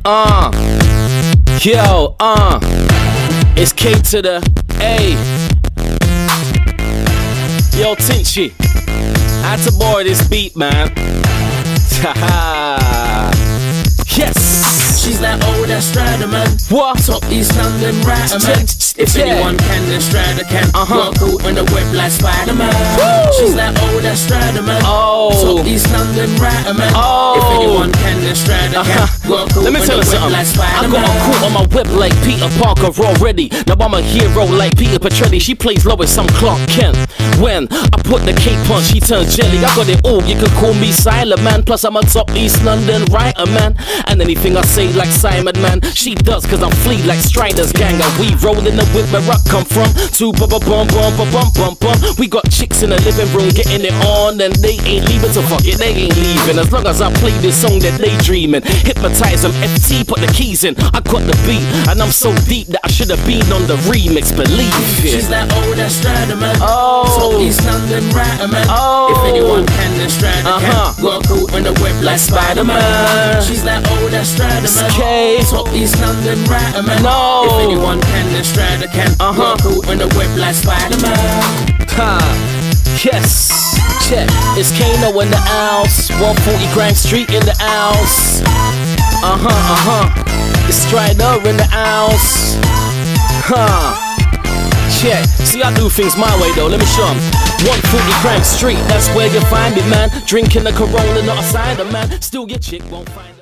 Yo, it's K to the A. Yo, Tinchy, I had to borrow this beat, man. Yes. She's that old Stryderman. What? Top East London writer, man. If anyone can, then Strider can. Walk out on the web like Spider-Man. She's that old Stryderman. Top East London writer, man. If anyone can, then Strider can. Walk out on the web like Spider-Man. I got a crew on my web like Peter Parker already. Now I'm a hero like Peter Petrelli. She plays Lois, I'm Clark Kent. When I put the cape on, she turns jelly. I got it all, you can call me Silent Man. Plus I'm a top East London writer, man. And anything I say like Simon, man, she does, cause I'm flea like Strider's gang. And we roll in the whip where I come from. Two bum bum bum bum bum bum bum. We got chicks in the living room getting it on, and they ain't leaving, so fuck it, they ain't leaving. As long as I play this song that they dreaming. Hypnotize them, FT, put the keys in. I got the beat, and I'm so deep that I should have been on the remix, believe it. She's that old Stryderman. Top East London writer, man. If anyone can, then Strider can. Walk out on the web like Spider-Man. She's that old Stryderman. Top East London writer, man. If anyone can, then Strider can. Walk out on the web like Spider-Man. Yes, check. It's Kano in the house. 140 Grime St in the house. It's Strider in the house. Check. See, I do things my way though. Let me show 'em. 140 Grime St, that's where you find it, man. Drinking a Corona, not a cider, man. Still your chick won't find it.